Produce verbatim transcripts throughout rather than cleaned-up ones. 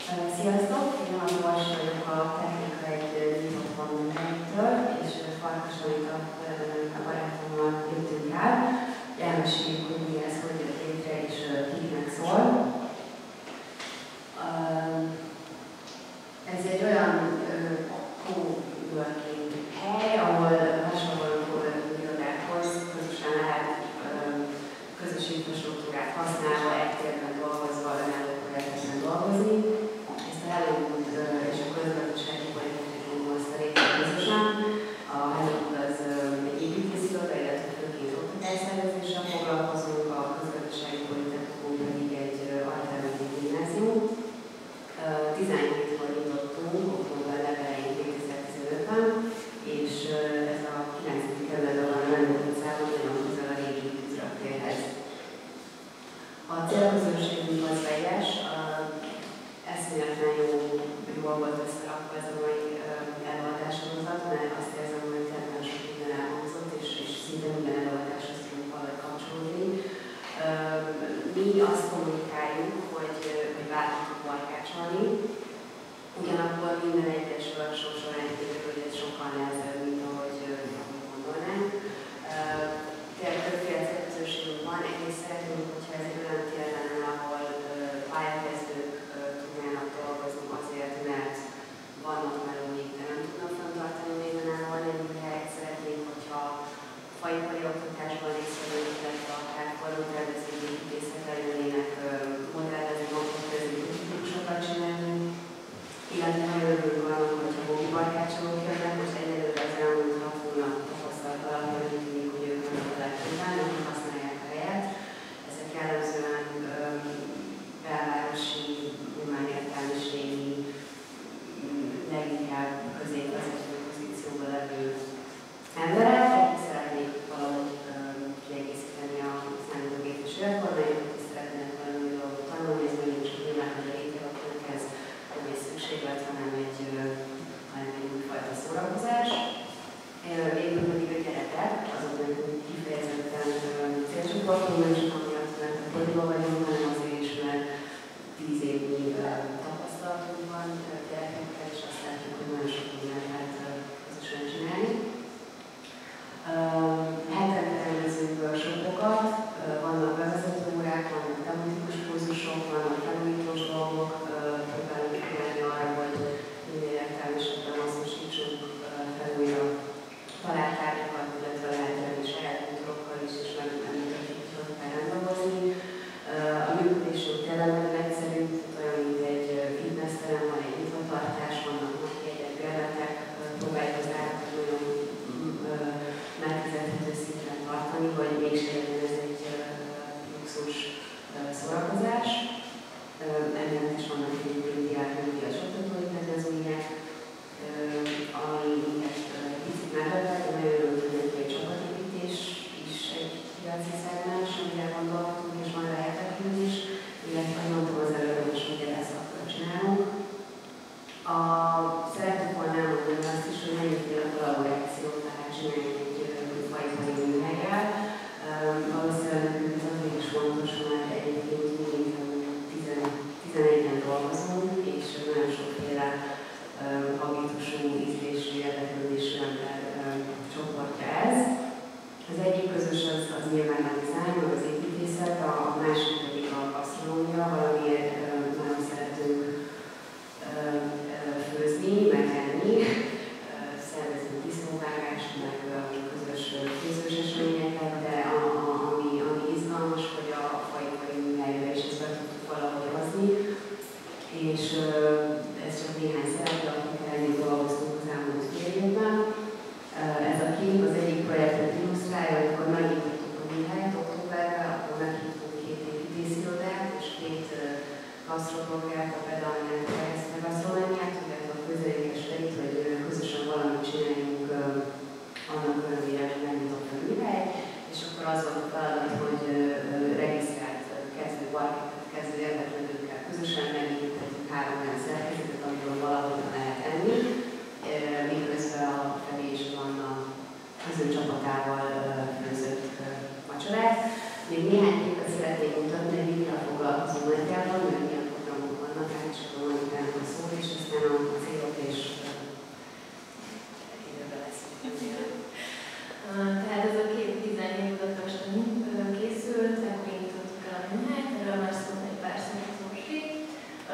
Sziasztok! Én a Bors vagyok a Technika egy nyitott tanulmánytól, és Farkas Anita a barátommal jöttünk el. Elmeséljük, hogy mi ez, hogy jött létre, és kiknek szól. Ez egy olyan co-working hely, ahol hasonló irodákhoz közösen lehet közös infrastruktúrát használva, egy térben dolgozva, önálló projekteken dolgozni. Ezt a Hello-Good és a közgazdasági politikában hozta létre közösen. A Hello-Good az egy építész iroda, illetve főként oktatásszervezéssel foglalkozunk, a közgazdasági politikában pedig egy alternatív gimnázium. tizenhétkor indultunk, október legelején kétezer-tizenötben, és ez a kilencedik kerületben van a Hello-Good utcában, nagyon közel a régi tűzraktérhez. A célközönségünk az vegyes, eszméletlen jó, jól volt összerakva ez a mai előadássorozat, mert azt érzem, hogy nagyon sok minden elhangzott, és, és szinte minden előadáshoz tudunk valahogy kapcsolódni. Mi azt kommunikáljuk, hogy, hogy várunk barkácsolni, ugyanakkor minden egyes workshop során kiderül, hogy ez sokkal nehezebb, mint ahogy gondolnánk. Tényleg többféle célközönségünk van, egyrészt szeretnénk, hogyha ez egy olyan tér lenne, ahol pályakezdők tudnának dolgozni azért, mert vannak melóik, de nem tudnak fenntartani még önállóan egy munkahelyet. Szeretnénk, hogyha faipari oktatásban résztvevők, illetve akár faluntervező építészetre jönnének modellezni, oktatási típusokat csinálni, illetve nagyon örülünk annak, hogyha hobbi barkácsolók jönnek, most egyelőre az elmúlt hat hónap tapasztalat alapján úgy tűnik, hogy ők nem a legtöbben, akik használják a helyet. Ezek jellemzően belvárosi, humánértelmiségi, leginkább középvezető pozícióban levő emberek, akik szeretnék valahogy kiegészíteni a számítógépes életformájukat, és szeretnének valami dolgot tanulni, ez mondjuk csak nyilván, hogy a rétegeknek ez nem egy szükséglet, hanem egy, hanem egy újfajta szórakozás. Végül pedig a gyerekek, azok nekünk kifejezetten célcsoportunk, nem csak amiatt, mert a kodiban vagyunk, hanem azért is, mert tíz évnyi tapasztalatunk van gyerekekkel, és azt látjuk, hogy nagyon sok mindent lehet közösen csinálni. Hetente rendezünk workshopokat, vannak bevezető órák, vannak tematikus kurzusok, vannak tanulítós dolgok, próbálunk figyelni arra, hogy minél értelmesebben hasznosítsunk fel újra talált tárgyakat, illetve lehet lenni saját motorokkal is, és megmutatjuk, hogy hogy kell rendelhozni. A működésünk tényleg nagyon egyszerű, olyan, mint egy fitnessterem, van egy nyitvatartás, vannak napjegyek, gerletek, próbáljuk az árakat nagyon megfizethető szinten tartani, hogy mégsem legyen ez egy luxus szórakozás. Emiatt is vannak egyébként diáknyugdíjas oktatói kedvezmények, ami minket picit meglepett, de nagyon örülünk, hogy egy csapatépítés is egy piaci szegmens, amire gondolhatunk, és van lehetetlen is, illetve mondtam az előbb, hogy most ugye ezt akkor csinálunk. A, szeretnük volna elmondani azt is, hogy mennyiféle kollaborációt lehet csinálni egy faipari műhellyel. Valószínűleg nekünk ez azért is fontos, mert egyébként mindig tizenegyen dolgozunk, és nagyon sokféle habitusú, ízlésű, érdeklődésű ember csoportja ez. Az egyik közös az, az nyilván a design, az építészet, a másik pedig a gasztronómia, valamiért nagyon szeretünk főzni, meg enni, szervezünk disznóvágást, meg közös főzős eseményeket, de a, a, ami, ami izgalmas, hogy a faipari műhelyre is ezt be tudtuk valahogy hozni, és ez csak néhány szereplő, akikkel együtt dolgoztunk az elmúlt fél évben. Ez a kép az egyik projektet illusztrálja, amikor megnyitottuk a műhelyet októberben, akkor meghívtunk két építészirodát és két gasztroblogert, a pedalnyát, ezt a gasztronómiát, illetve a közelékes felét, hogy közösen valamit csináljunk annak örömére, hogy megnyitott a műhely, és akkor az volt a feladat, hogy regisztrált kezdő barkákat, kezdő érdeklődőkkel közösen megnyitottuk három olyan szerkezetet, amiből valahogy lehet enni, miközben a felé is van a közön csapatával főzött vacsorát. Még néhány képet szeretnék mutatni, hogy mikkel foglalkozunk nagyjából, mert milyen programok vannak, hát csak a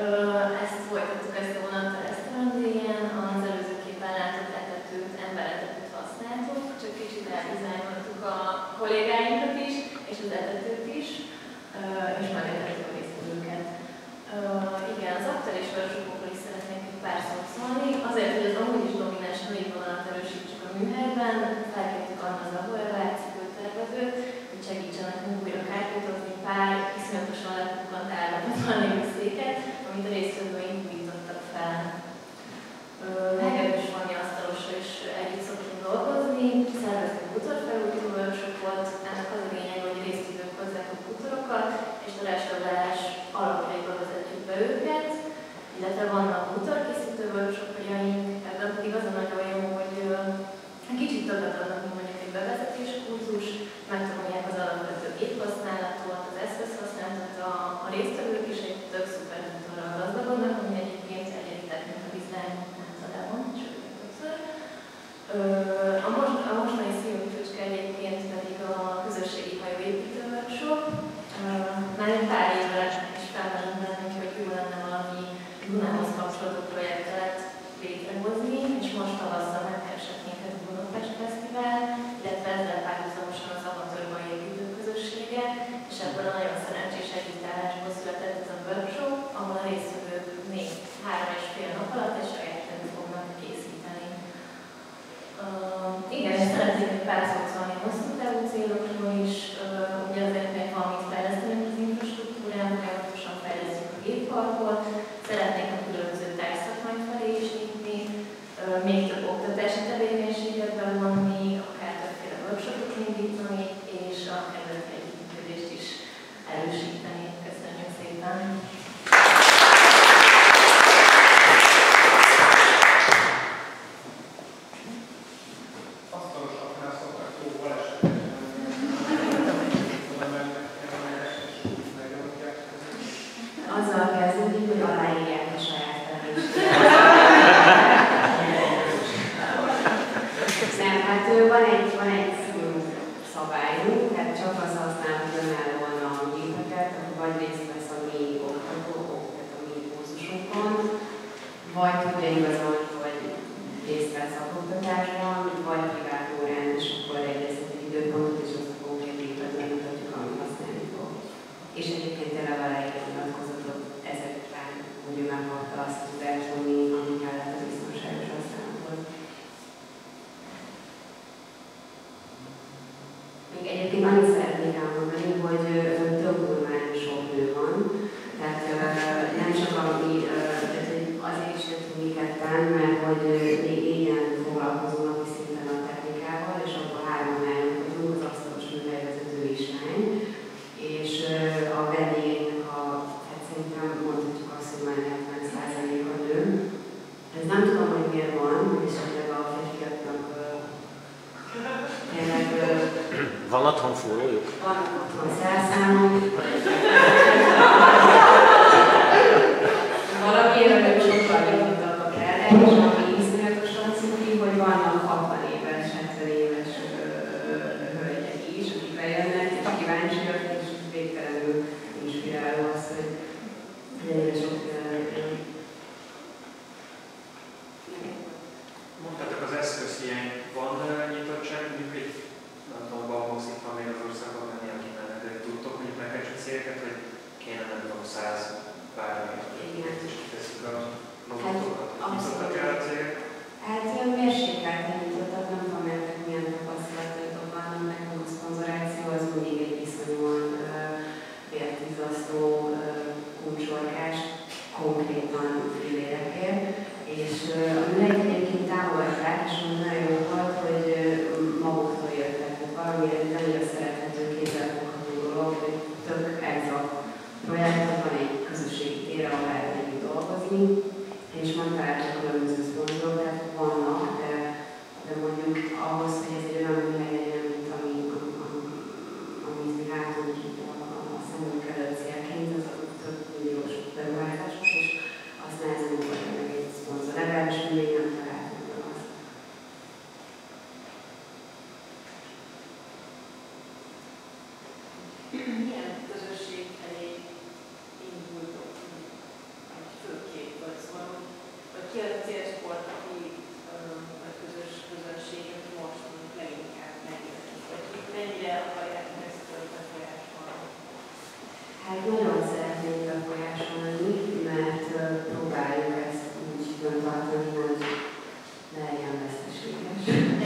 Ezt folytattuk, ezt a vonat a restaurantdéjen, az előzőképpen látott etetőt, emberetetőt használtuk, csak kicsit eldizájnoltuk a kollégáinkat is, és az etetőt is, és megetettük a résztvevőket. Igen, az aktel és workshopokról is szeretnék egy pár szót szólni, azért, hogy az amúgy is domináns női vonalat erősítsük a műhelyben, felkértük Anna Zaborevát, cipőtervezőt, hogy segítsen nekünk újra kárpótozni pár iszonyatosan lepukkant állapotban lévő széket, amit a résztvevőink újítottak fel. Hegedűs Fanni asztalosra is együtt szoktunk dolgozni, szerveztünk bútorfelújító workshopot, ennek az a lényeg, hogy résztvevők hozzák a bútorokat, és a restaurálás alapjaiba vezetjük be őket, illetve vannak bútorkészítő workshopjaink, ebben pedig az a nagyon jó, hogy kicsit többet adnak, mint mondjuk egy bevezetés kurzus, megtanulják az alapvető géphasználatot, az eszközhasználatot, a, a résztvevők is egy tök szuper bútorral gazdagodnak, ami egyébként egyedi technika dizájn általában, sőt, többször. A, most, a mostani szívügyfőcske egyébként pedig a közösségi hajóépítő workshop. Már egy pár évre is felmerült bennünk, hogy jó lenne valami Dunához kapcsolódó projektet létrehozni, és most tavasszal megkeresett minket a Budapest Fesztivál, illetve ezzel párhuzamosan az amatőrba építő közössége, és ebből a nagyon szerencsés együttállásból született ez a workshop, ahol a résztvevők négy, három és fél nap alatt egy saját könyvet fognak készíteni. Uh, igen, és szeretnék egy pár szót szólni hosszú távú célokról is, uh, ugye azért még valamit fejlesztenünk az infrastruktúrán, folyamatosan fejlesztjük a gépparkot, szeretnénk a különböző tájszakmák felé is nyitni, uh, még több oktatási tevékenységet bevonni, akár többféle workshopot indítani, és a kerületi együttműködést is erősíteni. Köszönjük szépen! Azzal kezdődik, hogy aláírják a saját felelősséget. Nem, hát van egy, van egy szabályunk, tehát csak az használhat önállóan a gépeket, akkor vagy részt vesz a mi oktatók, tehát a mi kurzusokon, vagy tudja igazolni, hogy részt vesz a oktatásban, vagy privát órán, és akkor egyeztet egy időpontot, és azt a konkrét gépet megmutatjuk, amit használni fog. És egyébként tényleg aláírja nyilatkozatot ezek után, hogy ő megkapta azt a tudást, ami, ami kellett a biztonságos használathoz. Még egyébként annyit szeretnék elmondani, hogy, hogy több normál sok nő van, tehát nem csak ami, tehát, hogy azért is jöttünk mi ketten, mert hogy még négyen foglalkozunk napi szinten a technikával, és akkor három nálunk vagyunk, az asztalos műhelyvezető is lány, és a vendégeinknek a, hát szerintem mondhatjuk azt, hogy már hetven százaléka nő. Ez nem tudom, hogy miért van, és esetleg a férfiaknak tényleg... Van otthon fúrójuk? Van otthon szerszámok. Valamiért ők sokkal nyitottabbak erre, és ami iszonyatosan cuki, hogy vannak hatvan éves, hetven éves hölgyek is, akik bejönnek, és kíváncsiak, és végtelenül inspiráló az, hogy egyre sok... Mondtátok az eszközhiány. Van nyitottság, mondjuk egy, nem tudom, balhoxik van még az országban menni, akik nem de tudtok mondjuk megkeresni cégeket, hogy kéne nem tudom száz bármilyen, és kiteszik a magukat, hogy nyitottak el a cégek? Hát ilyen mérsékelten nyitottak, nem tudom, nektek milyen tapasztalatotok vannak, nekem a szponzoráció az mindig egy viszonyúan vértizasztó kulcsorgás, konkrétan fillérekért. És aminek egyébként távolták, és nagyon jó volt, hogy maguktól jöttek. Valamire annyira szerethető kézzelfogható dolog, hogy tök exakt projekt, van egy közösségi tér, ahol lehet együtt dolgozni, és megtaláltak különböző szponzorok, tehát vannak, de, de mondjuk ahhoz, hogy ez egy olyan műhely legyen, mint ami, amit mi látunk itt a szemünk előtt célként, az a több milliós beruházások, és azt nehezen volt meg egy szponzor. Legalábbis még nem találtunk meg azt. Milyen közösség felé indultok? célsport, aki a közös közönség, aki most leginkább megjelenik, vagy mennyire akarják ezt befolyásolni? Hát nagyon szeretnénk befolyásolni, mert próbáljuk ezt úgy fenntartani, hogy ne legyen veszteséges.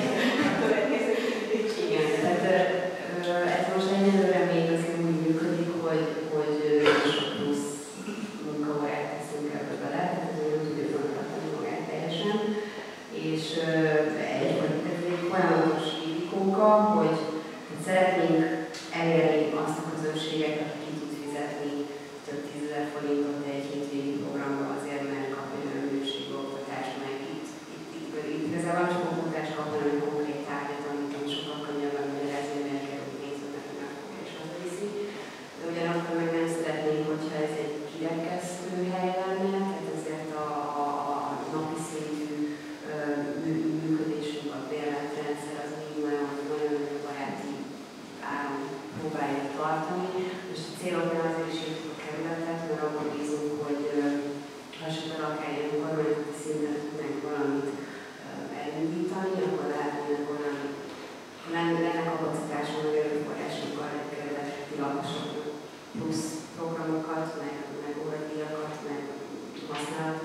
Igen, tehát ez most egyelőre még azért úgy működik, hogy, hogy sok plusz munkaórát teszünk ebbe bele, tehát azért nem tudja fenntartani magát teljesen. És egy, ez egy folyamatos indikóka, hogy szeretnénk elérni azt a közönséget, aki ki tud fizetni több tízezer forintot egy hétvégi programba azért, mert kapja olyan minőségű oktatást, meg itt, itt, itt, itt igazából csak oktatást kapja, hanem konkrét tárgyat, amit sokkal könnyebben magyarázni, mert kerül pénzöket megfogja és hazaviszi. De ugyanakkor meg nem szeretnénk, hogyha ez egy kirekesztő hely lenne, tehát ezért a, a, a napi szintű működésünk, a bérletrendszer az még nagyon-nagyon baráti áron próbáljuk tartani. Most a céloknál azért is írtuk a kerületet, mert abban bízunk, hogy hasonlóan akár ilyen kormányzati szinten tudnánk valamit elindítani, akkor lehet, hogy olyan lenne kapacitáson, meg erőforrásunkkal egy kerület tilalmasabb plusz programokat, meg, meg óradíjakat, meg használatot